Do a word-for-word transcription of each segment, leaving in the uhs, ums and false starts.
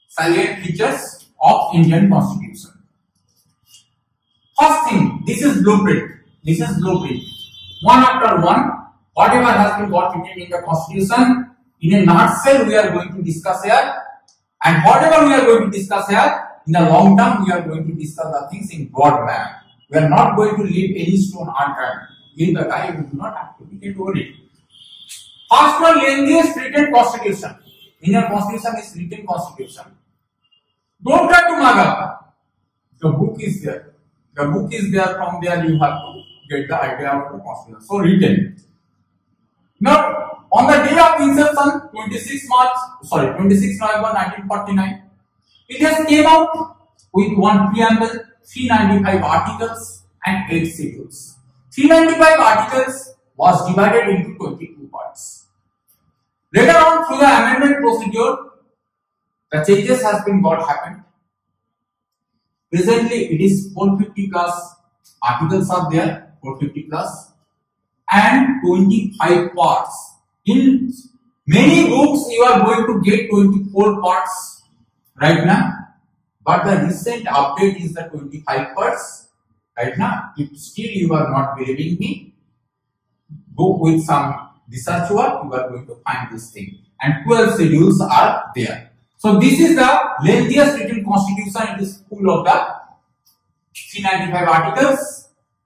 salient features of Indian Constitution. First thing, this is blueprint. This is blueprint. One after one, whatever has been got written in the Constitution, in a nutshell, we are going to discuss here. And whatever we are going to discuss here, in the long term, we are going to discuss the things in broad manner. We are not going to leave any stone unturned. In the time, we do not have to be worried. First one, lengthiest written Constitution. Indian Constitution is written Constitution. Don't try to mug up. The book is there. The book is there. From there, you have to get the idea of the Constitution. So written. Now, on the day of inception, twenty-sixth March, sorry, twenty-sixth November nineteen forty-nine, it has came out with one preamble, three hundred ninety-five articles and eight schedules. three hundred ninety-five articles was divided into twenty-two parts. Later on, through the amendment procedure, the changes has been got happened. Presently, it is four hundred fifty plus articles are there, four hundred fifty plus, and twenty-five parts. In many books, you are going to get twenty-four parts right now, but the recent update is the twenty-five parts right now. If still you are not believing me, go with some research work, you are going to find this thing. And twelve schedules are there. So this is the lengthiest written Constitution. It is full of the three hundred ninety-five articles,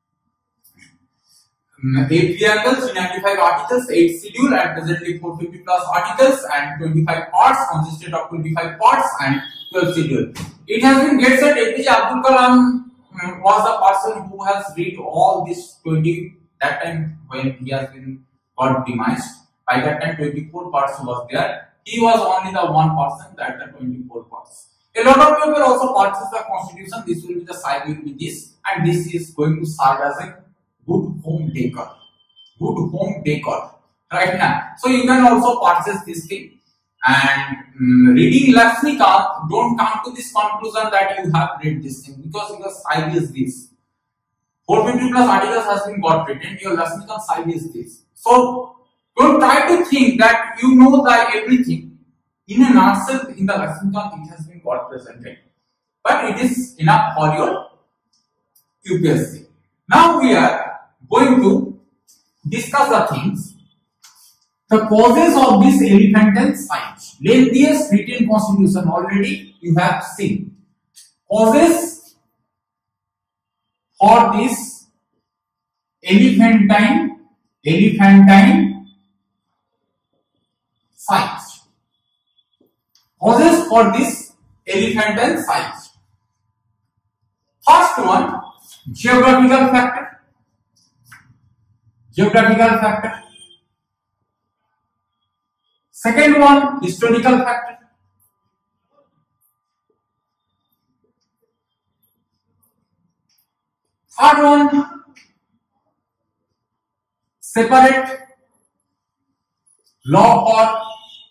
eight preambles, three hundred ninety-five articles, eight schedule, and presently four hundred fifty plus articles and twenty-five parts, consisted of twenty-five parts and twelve schedule. It has been get set. A P J Abdul Kalam was the person who has read all this twenty. That time when he has been got demised, by that time twenty-four parts was there. He was only the one person that the twenty-four parts. A lot of people also purchase the Constitution. This will be the side will be this, and this is going to serve as a good home decor. Good home decor right now. So you can also purchase this thing. And um, reading Lakshmikant, don't come to this conclusion that you have read this thing, because your side is this. four hundred fifty plus articles has been got written. Your Lakshmikant side is this. So don't try to think that you know the everything. In a nutshell, in the Lakshmikant, it has been got presented, but it is enough for your U P S C. Now we are going to discuss the things. The causes of this elephantine siege, lengthiest written Constitution, already you have seen. Causes for this elephantine, elephantine siege. Causes for this elephantine siege. First one, geographical factor. Geographical factor. Second one, historical factor. Third one, separate law or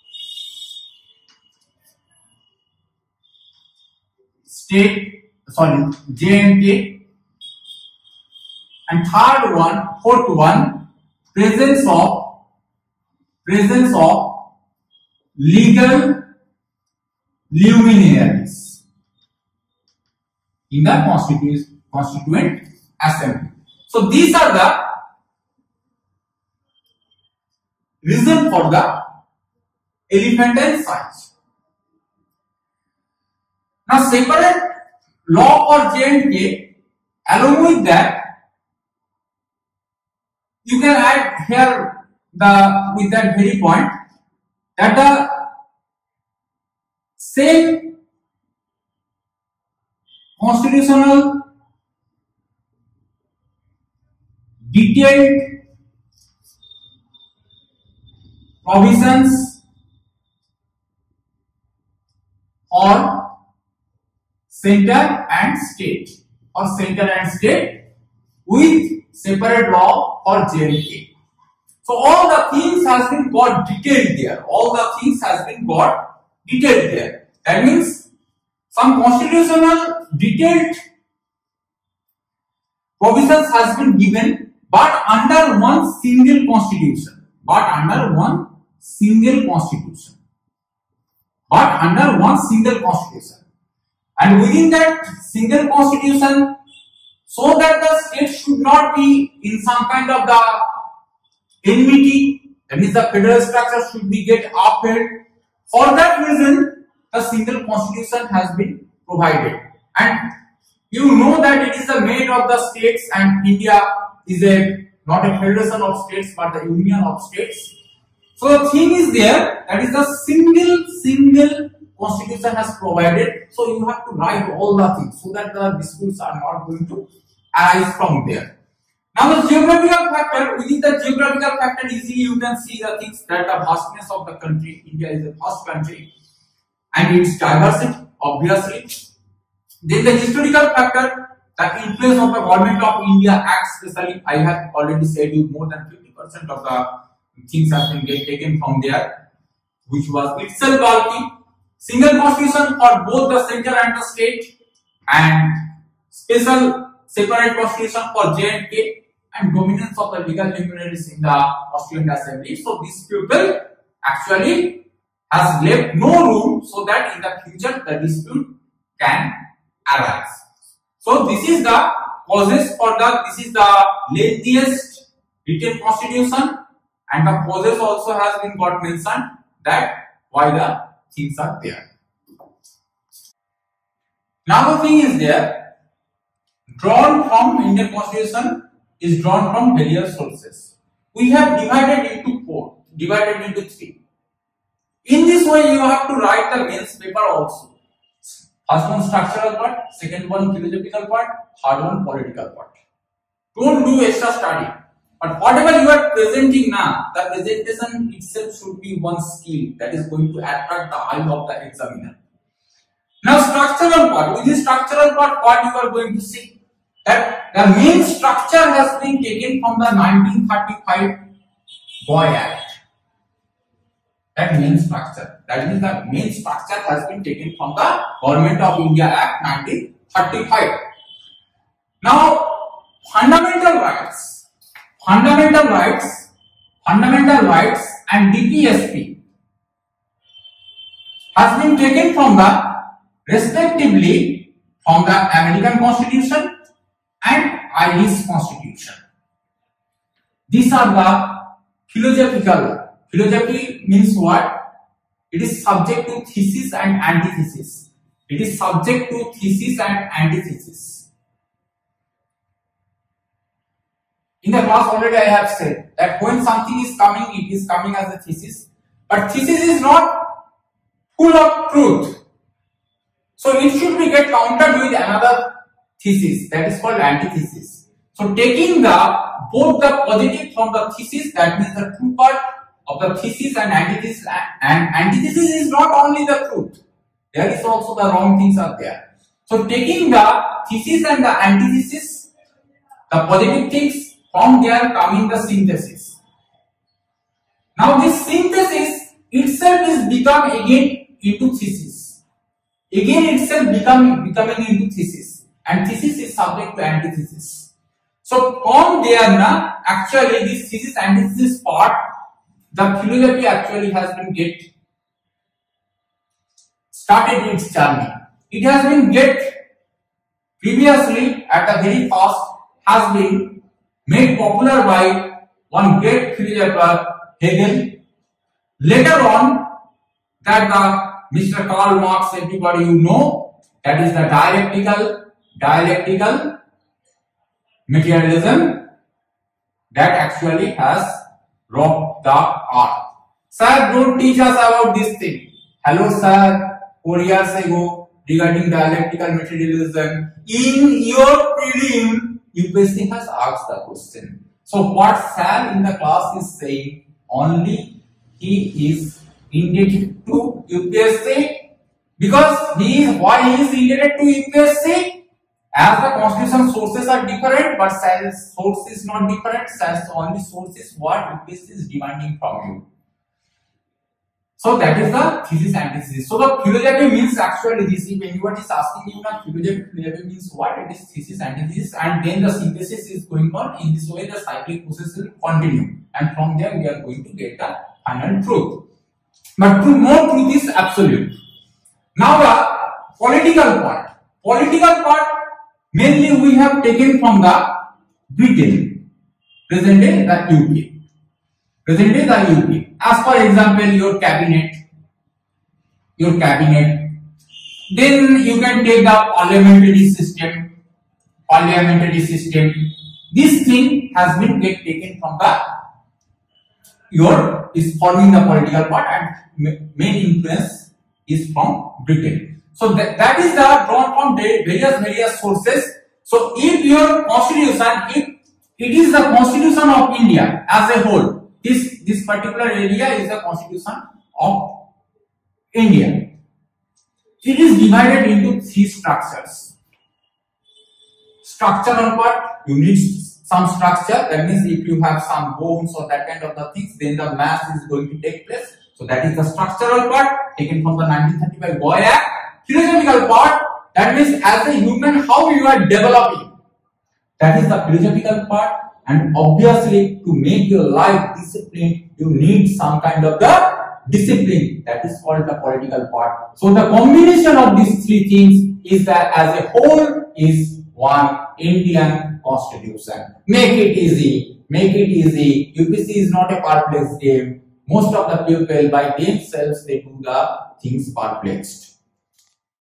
state, sorry, J and K. And third one, fourth one, presence of presence of legal luminaries in the constituent constituent assembly. So these are the reason for the elephantine siege. Now separate law or J and K, along with that you can add here the with that very point that the same constitutional detailed provisions or center and state or center and state with separate law or J and K. So all the things has been got detailed there. All the things has been got detailed there. That means some constitutional detailed provisions has been given, but under one single constitution. But under one single constitution. but under one single constitution. And within that single constitution, so that the state should not be in some kind of the enmity, that means the federal structure should be get upheld. For that reason, the single constitution has been provided. And you know that it is the made of the states, and India is a not a federation of states but the union of states. So the thing is there, that is the single single constitution has provided. So you have to write all the things so that the disputes are not going to arise from there. Now the geographical factor, within the geographical factor easily you can see the things that the vastness of the country. India is a vast country and its diversity obviously. Then the historical factor, the influence of the government of India Act, especially I have already said you more than fifty percent of the things have been taken from there, which was itself bulky. Single constitution for both the center and the state, and special separate constitution for J and K, and dominance of the legal luminaries in the Constituent Assembly. So these people actually has left no room so that in the future the dispute can arise. So this is the causes for the, this is the lengthiest written constitution, and the causes also has been got mentioned that why the things are there. Now the thing is there, drawn from Indian Constitution is drawn from various sources. We have divided into four, divided into three. In this way you have to write the mains paper also. First one structural part, second one philosophical part, third one political part. Don't do extra study. But whatever you are presenting now, the presentation itself should be one skill that is going to attract the eye of the examiner. Now structural part, with this structural part, what you are going to see? That the main structure has been taken from the nineteen thirty-five Boy Act. That main structure, that means the main structure has been taken from the Government of India Act nineteen thirty-five. Now fundamental rights, fundamental rights, fundamental rights and D P S P has been taken from the respectively from the American Constitution and Irish Constitution. These are the philosophical. Philosophy means what? It is subject to thesis and antithesis. It is subject to thesis and antithesis. In the class already I have said that when something is coming, it is coming as a thesis. But thesis is not full of truth. So it should be get countered with another thesis, that is called antithesis. So taking the both the positive from the thesis, that means the true part of the thesis and antithesis, and antithesis is not only the truth, there is also the wrong things are there. So taking the thesis and the antithesis, the positive things, from there coming the synthesis. Now this synthesis itself is become again into thesis. Again itself become, becoming into thesis, and thesis is subject to antithesis. So from there now, actually this thesis antithesis part, the philosophy actually has been get started its journey. It has been get previously at the very first has been made popular by one great philosopher Hegel. Later on, that the Mister Karl Marx, everybody you know, that is the dialectical, dialectical materialism that actually has robbed the art. Sir, don't teach us about this thing. Hello sir, four years ago regarding dialectical materialism, in your prelim, U P S C has asked the question. So what sir in the class is saying, only he is indebted to U P S C, because he is, why he is indebted to U P S C? As the constitution sources are different, but science source is not different. Science only source is what U P S C is demanding from you. So that is the thesis antithesis. So the philosophy means actually this. If anybody is asking you now, philosophy, philosophy means what? It is thesis antithesis, and then the synthesis is going on. In this way, the cyclic process will continue, and from there we are going to get the final truth. But more truth is absolute. Now the political part. Political part mainly we have taken from the Britain, present day the U K, present day the U K. As for example, your cabinet, your cabinet. Then you can take the parliamentary system, parliamentary system. This thing has been get taken from the your is forming the political part, and main influence is from Britain. So that, that is the drawn from various various sources. So if your constitution, if it is the constitution of India as a whole, this this particular area is the constitution of India. It is divided into three structures. Structural part, you need some structure. That means if you have some bones or that kind of the things, then the mass is going to take place. So that is the structural part taken from the nineteen thirty-five Boy Act. Philosophical part, that means as a human how you are developing. That is the philosophical part, and obviously to make your life disciplined, you need some kind of the discipline. That is called the political part. So the combination of these three things is that as a whole is one Indian constitution. Make it easy. Make it easy. U P C is not a complex game. Most of the people by themselves they do the things perplexed.